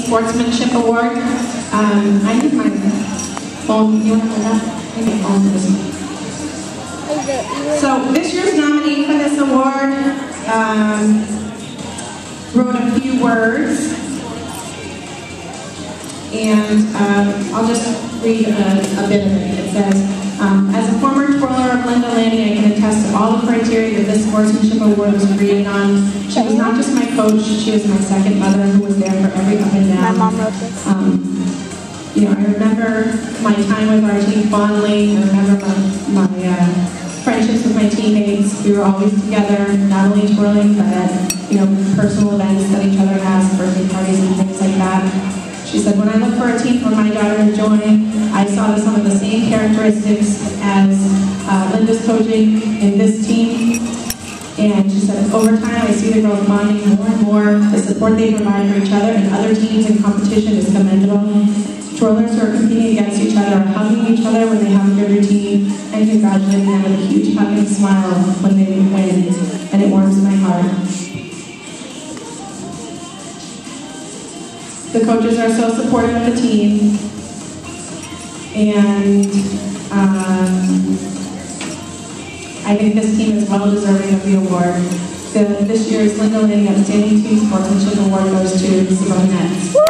Sportsmanship Award. I need my phone. You want to hold that? I need my phone for this one. So this year's nominee for this award wrote a few words, and I'll just read a bit of it. It says, as a former twirler of Lanni, I can attest to all the criteria that this Sportsmanship Award was created on. She was not just my coach, she was my second mother who was there for every up and down. My mom wrote this. I remember my time with our team fondly. I remember my friendships with my teammates. We were always together, not only twirling, but at personal events that each other has, birthday parties and things like that. She said, when I look for a team for my daughter to join, I saw some of the same characteristics as Linda's coaching in this team. And she said, over time, I see the girls bonding more and more. The support they provide for each other and other teams in competition is commendable. Twirlers who are competing against each other are hugging each other when they have a good routine and congratulating them with a huge hug and smile when they win. And it warms my heart. The coaches are so supportive of the team, and I think this team is well deserving of the award. This year's Lanni Outstanding Team Sportsmanship Award goes to the Nets.